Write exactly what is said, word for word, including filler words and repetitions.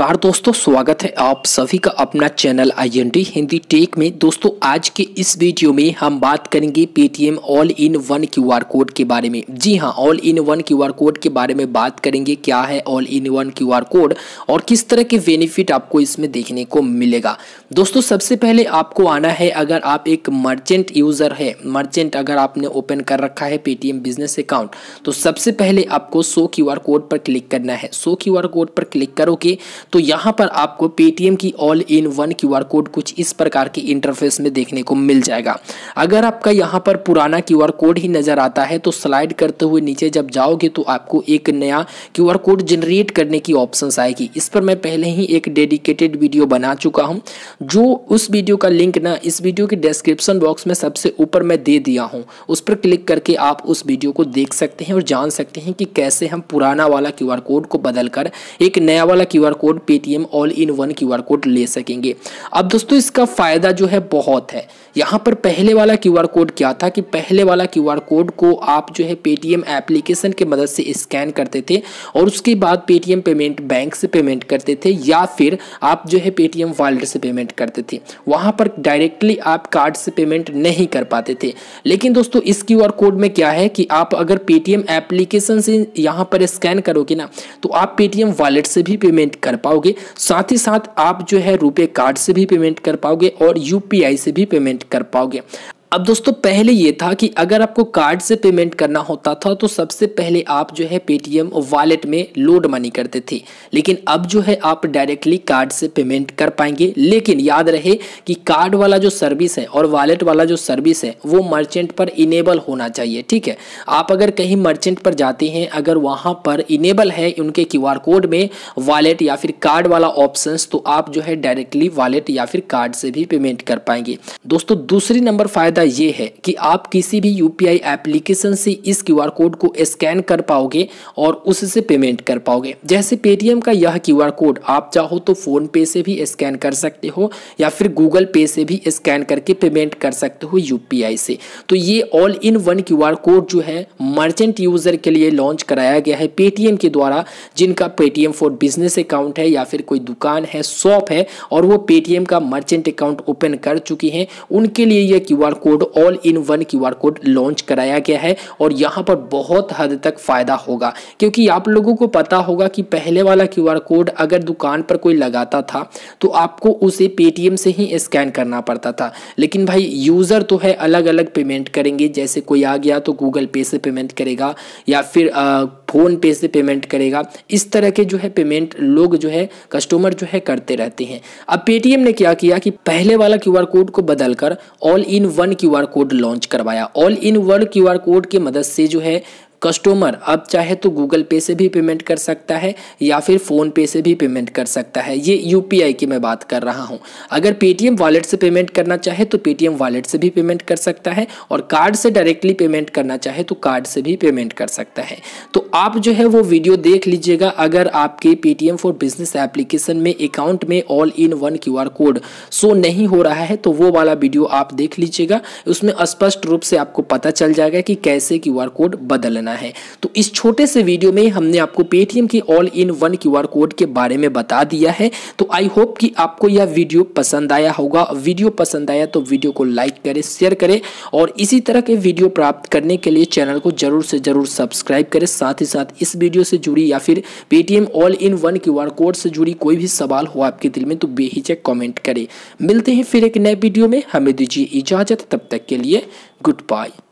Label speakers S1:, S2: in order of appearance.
S1: नमस्कार दोस्तों, स्वागत है आप सभी का अपना channel I N T Hindi tech में। दोस्तों आज के इस वीडियो में हम बात करेंगे Paytm all in one QR code के बारे में। जी हाँ, all in one QR code के बारे में बात करेंगे। क्या है all in one QR code और किस तरह के बेनिफिट आपको इसमें देखने को मिलेगा। दोस्तों सबसे पहले आपको आना है, अगर आप एक मर्चेंट यूज़र है, मर्चेंट अगर आपने ओपन कर रखा है पेटीएम बिजनेस अकाउंट, तो सबसे पहले आपको शो क्यूआर कोड पर क्लिक करना है। शो क्यूआर कोड पर क्लिक करोगे तो यहाँ पर आपको पेटीएम की all in one QR code कुछ इस प्रकार के इंटरफेस में देखने को मिल जाएगा। अगर आपका यहाँ पर पुराना क्यूआर कोड ही नजर आता है तो स्लाइड करते हुए नीचे जब जाओगे तो आपको एक नया क्यूआर कोड जनरेट करने की ऑप्शंस आएगी। इस पर मैं पहले ही एक डेडिकेटेड वीडियो बना चुका हूँ, जो उस वीडियो का लिंक ना इस वीडियो के डिस्क्रिप्शन बॉक्स में सबसे ऊपर मैं दे दिया हूँ। उस पर क्लिक करके आप उस वीडियो को देख सकते हैं और जान सकते हैं कि कैसे हम पुराना वाला क्यूआर कोड को बदलकर एक नया वाला QR code Paytm all in one QR code ले सकेंगे। अब दोस्तों इसका फायदा जो है बहुत है। यहाँ पर पहले वाला क्यूआर कोड क्या था कि पहले वाला क्यूआर कोड को आप जो है पेटीएम एप्लीकेशन के मदद से स्कैन करते थे और उसके बाद पेटीएम पेमेंट बैंक से पेमेंट करते थे या फिर आप जो है पेटीएम वॉलेट से पेमेंट करते थे। वहाँ पर डायरेक्टली आप कार्ड से पेमेंट नहीं कर पाते थे। लेकिन दोस्तों इस क्यूआर कोड में क्या है कि आप अगर पेटीएम एप्लीकेशन से यहाँ पर स्कैन करोगे ना तो आप पेटीएम वॉलेट से भी पेमेंट कर पाओगे, साथ ही साथ आप जो है रुपए कार्ड से भी पेमेंट कर पाओगे और यूपीआई से भी पेमेंट कर पाओगे। अब दोस्तों पहले ये था कि अगर आपको कार्ड से पेमेंट करना होता था तो सबसे पहले आप जो है पेटीएम वॉलेट में लोड मनी करते थे, लेकिन अब जो है आप डायरेक्टली कार्ड से पेमेंट कर पाएंगे। लेकिन याद रहे कि कार्ड वाला जो सर्विस है और वॉलेट वाला जो सर्विस है वो मर्चेंट पर इनेबल होना चाहिए। ठीक है, आप अगर कहीं मर्चेंट पर जाते हैं, अगर वहाँ पर इनेबल है उनके क्यूआर कोड में वॉलेट या फिर कार्ड वाला ऑप्शंस, तो आप जो है डायरेक्टली वॉलेट या फिर कार्ड से भी पेमेंट कर पाएंगे। दोस्तों दूसरी नंबर फायदा ये है कि आप किसी भी यूपीआई एप्लीकेशन से इस क्यूआर कोड को स्कैन कर पाओगे और उससे पेमेंट कर पाओगे। जैसे पेटीएम का यह क्यूआर कोड आप चाहो तो फोन पे से भी स्कैन कर सकते हो या फिर गूगल पे से भी स्कैन करके पेमेंट कर सकते हो यूपीआई से। तो ये all in one QR code जो है मर्चेंट यूजर के लिए लॉन्च कराया गया है पेटीएम के द्वारा, जिनका पेटीएम फॉर बिजनेस अकाउंट है या फिर कोई दुकान है, शॉप है और वो पेटीएम का मर्चेंट अकाउंट ओपन कर चुकी हैं, उनके लिए यह QR code all in one QR code launch कराया गया है। और यहाँ पर बहुत हद तक फायदा होगा, क्योंकि आप लोगों को पता होगा कि पहले वाला क्यूआर कोड अगर दुकान पर कोई लगाता था तो आपको उसे पेटीएम से ही स्कैन करना पड़ता था। लेकिन भाई यूजर तो है अलग अलग पेमेंट करेंगे, जैसे कोई आ गया तो गूगल पे से पेमेंट करेगा या फिर आ, फोन पे से पेमेंट करेगा। इस तरह के जो है पेमेंट लोग जो है कस्टमर जो है करते रहते हैं। अब पेटीएम ने क्या किया कि पहले वाला क्यूआर कोड को बदलकर all in one QR code launch करवाया। All in one QR code की मदद से जो है कस्टमर अब चाहे तो गूगल पे से भी पेमेंट कर सकता है या फिर फ़ोन पे से भी पेमेंट कर सकता है। ये यूपीआई की मैं बात कर रहा हूँ। अगर पेटीएम वॉलेट से पेमेंट करना चाहे तो पेटीएम वॉलेट से भी पेमेंट कर सकता है और कार्ड से डायरेक्टली पेमेंट करना चाहे तो कार्ड से भी पेमेंट कर सकता है। तो आप जो है वो वीडियो देख लीजिएगा। अगर आपके पेटीएम फॉर बिजनेस एप्लीकेशन में अकाउंट में all in one QR code show नहीं हो रहा है तो वो वाला वीडियो आप देख लीजिएगा। उसमें स्पष्ट रूप से आपको पता चल जाएगा कि कैसे क्यूआर कोड बदलना है। तो इस छोटे से वीडियो में हमने आपको पेटीएम की all in one QR code के बारे में बता दिया है। तो आई होप कि आपको यह वीडियो पसंद आया होगा। वीडियो पसंद आया तो वीडियो को लाइक करें, शेयर करें और इसी तरह के वीडियो प्राप्त करने के लिए चैनल को जरूर से जरूर सब्सक्राइब करें। साथ ही साथ इस वीडियो से जुड़ी या फिर Paytm all in one QR code से जुड़ी कोई भी सवाल हो आपके दिल में तो बेहिचक कमेंट करें। मिलते हैं फिर एक नए वीडियो में, हमें दीजिए इजाजत, तब तक के लिए गुड बाय।